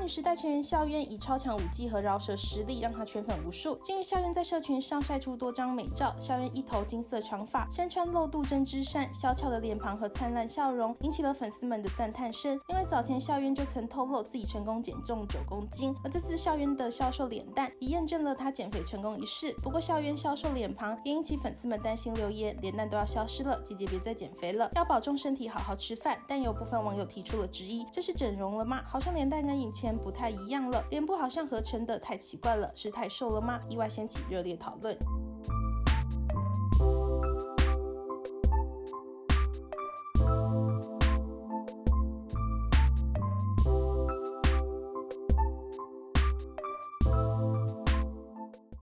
时代成员孝渊以超强舞技和饶舌实力让他圈粉无数。近日孝渊在社群上晒出多张美照，孝渊一头金色长发，身穿露肚针织衫，小巧的脸庞和灿烂笑容引起了粉丝们的赞叹声。因为早前孝渊就曾透露自己成功减重9公斤，而这次孝渊的消瘦脸蛋也验证了他减肥成功一事。不过孝渊消瘦脸庞也引起粉丝们担心，留言脸蛋都要消失了，姐姐别再减肥了，要保重身体，好好吃饭。但有部分网友提出了质疑，这是整容了吗？好像脸蛋跟以前不太一样了，脸部好像合成的太奇怪了，是太瘦了吗？意外掀起热烈讨论。